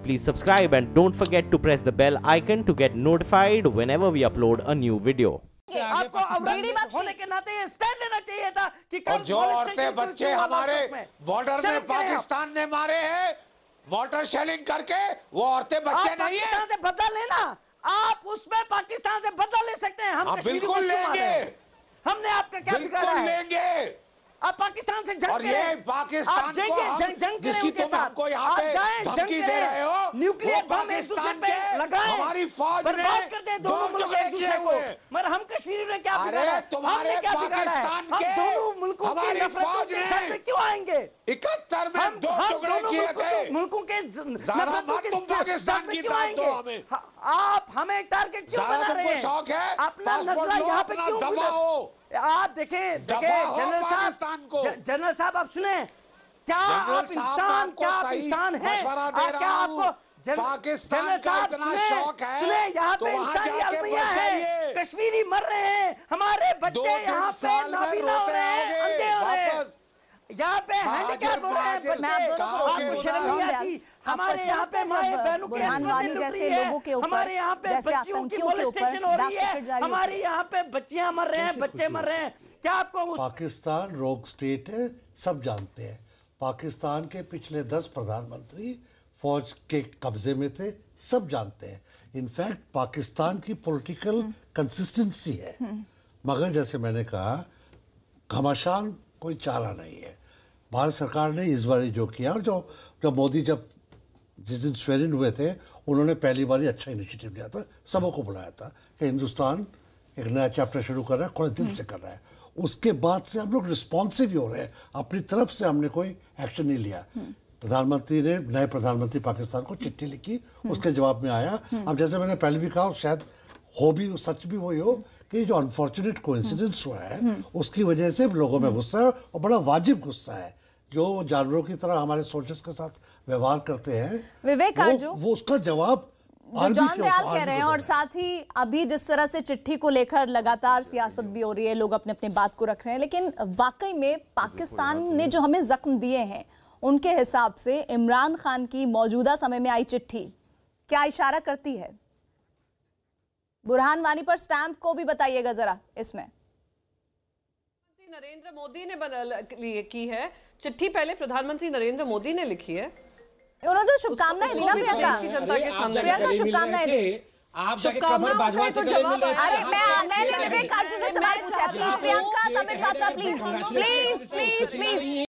please subscribe and don't forget to press the bell icon to get notified whenever we upload a new video. आपको होने के नाते ये stand लेना चाहिए था कि और जो औरतें बच्चे हमारे बॉर्डर में पाकिस्तान ने मारे हैं वाटर शेलिंग करके, वो औरतें बच्चे नहीं है। से बदला लेना, आप उसमें पाकिस्तान से बदला ले सकते हैं। हम बिल्कुल लेंगे। हमने आपका क्या बिगाड़ा है? लेंगे। आप पाकिस्तान से जंग और ये पाकिस्तान जिसकी तुम हमको यहाँ पे धमकी दे रहे हो, न्यूक्लियर बम एक दूसरे पे लगाएं, हमारी फौज बर्बाद कर दे दोनों मुल्क एक दूसरे को। मगर हम कश्मीर में क्या बिगाड़ा है? तुम्हारे क्या बिगाड़ा है? हम दोनों मुल्कों हमारी फौज ने क्यों आएंगे? 71 में 2 टुकड़े किए थे। मुल्कों के तुम पाकिस्तान की क्यों आएंगे? आप हमें टारगेट क्यों बना रहे हैं? शौक है अपना नजला यहाँ पे क्यों दबाओ? आप देखें जनरल साहब आप सुने, क्या आप इंसान, क्या आप इंसान है? क्या आपको पाकिस्तान का इतना शौक है? यहाँ पे इंसानियत है, कश्मीरी मर रहे हैं, हमारे बच्चे यहाँ पे नाबीना हो रहे हैं, अंधे हो रहे हैं, यहाँ पे हैंडीकैप हो रहे हैं बच्चे। हमारे यहाँ पे बुरहान वानी जैसे लोगों के ऊपर, जैसे आतंकियों के ऊपर हमारे यहाँ पे बच्चियां मर रहे हैं, बच्चे मर रहे हैं। क्या आपको पाकिस्तान रोग स्टेट है, सब जानते हैं। पाकिस्तान के पिछले 10 प्रधानमंत्री फौज के कब्जे में थे, सब जानते हैं। इनफैक्ट पाकिस्तान की पॉलिटिकल कंसिस्टेंसी है, मगर जैसे मैंने कहा घमासान कोई चारा नहीं है। भारत सरकार ने इस बार जो किया, और जब मोदी जिस दिन स्वेरिन हुए थे, उन्होंने पहली बार ही अच्छा इनिशिएटिव लिया था, सबों को बुलाया था कि हिंदुस्तान एक नया चैप्टर शुरू कर रहा है, खुले दिल से कर रहा है। उसके बाद से हम लोग रिस्पॉन्सिव ही हो रहे हैं, अपनी तरफ से हमने कोई एक्शन नहीं लिया। प्रधानमंत्री ने, नए प्रधानमंत्री पाकिस्तान को चिट्ठी लिखी, उसके जवाब में आया। अब जैसे मैंने पहले भी कहा, शायद हो भी सच भी वही हो कि जो अनफॉर्चुनेट कोइंसिडेंस हुआ है उसकी वजह से लोगों में गुस्सा है, और बड़ा वाजिब गुस्सा है। जो जानवरों की तरह हमारे सोल्जर्स के साथ व्यवहार करते हैं, विवेक वो उसका जवाब जॉन दयाल कह रहे हैं। और साथ ही अभी जिस तरह से चिट्ठी को लेकर लगातार सियासत भी हो रही है, लोग अपने अपने बात को रख रहे हैं, लेकिन वाकई में पाकिस्तान ने जो हमें जख्म दिए हैं, उनके हिसाब से इमरान खान की मौजूदा समय में आई चिट्ठी क्या इशारा करती है? बुरहान वानी पर स्टैंप को भी बताइएगा जरा। इसमें नरेंद्र मोदी ने की है चिट्ठी, पहले प्रधानमंत्री नरेंद्र मोदी ने लिखी है। उन्होंने तो शुभकामनाएं दी ना प्रियंका शुभकामनाएं दी। आप जाके कमर बाजवा से गले मिल रहे थे। अरे मैंने विवेक काजू से सवाल पूछा, please Priyanka, Samit Patra, please please please please